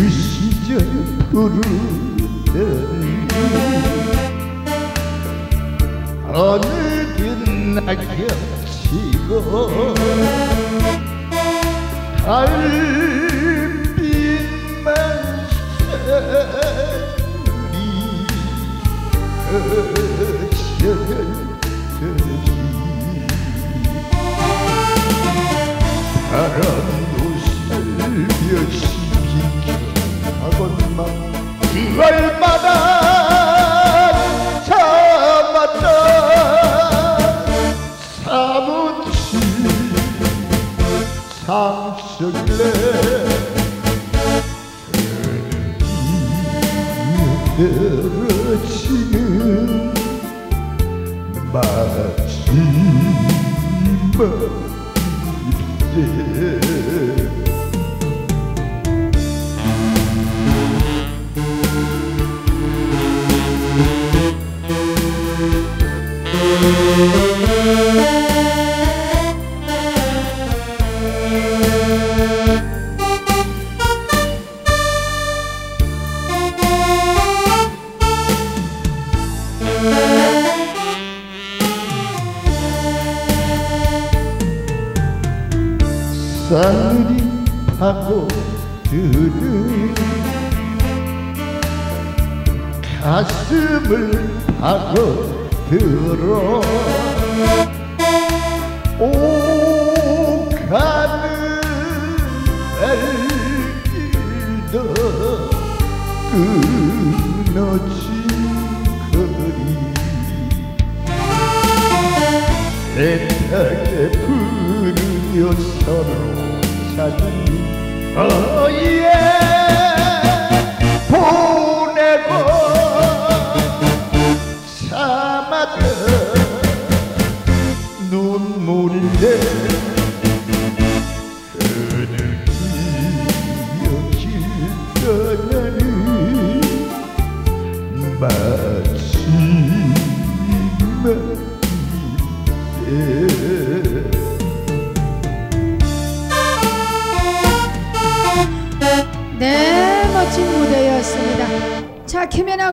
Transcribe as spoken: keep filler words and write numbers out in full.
시절 부르던 어느든 낙엽치고 달빛만 새우리 그저들이 바람도 살며시 비켜가건만 그럴마다 참았다 사무치 상실래 떨어지는 마지막인데 싸늘히 파고드는 가슴을 파고들어 오가는 발길도 끊어진 거리 애타게 부르며 서로 찾은 어예 보내고 참았던 눈물인데 그늘 기억이 떠나는 마지막인데 네, 멋진 무대였습니다. 자, 김연아